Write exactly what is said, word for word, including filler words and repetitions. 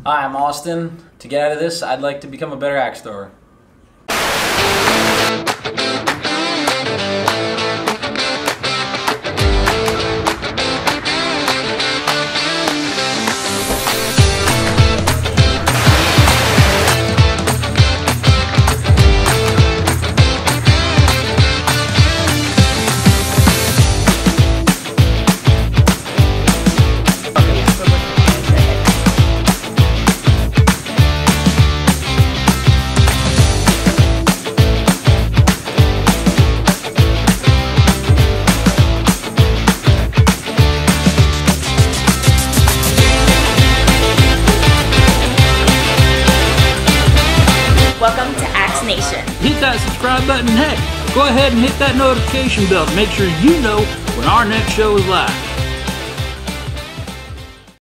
Hi, I'm Austin. To get out of this, I'd like to become a better axe thrower. Welcome to AxeNation. Hit that subscribe button, heck, go ahead and hit that notification bell to make sure you know when our next show is live.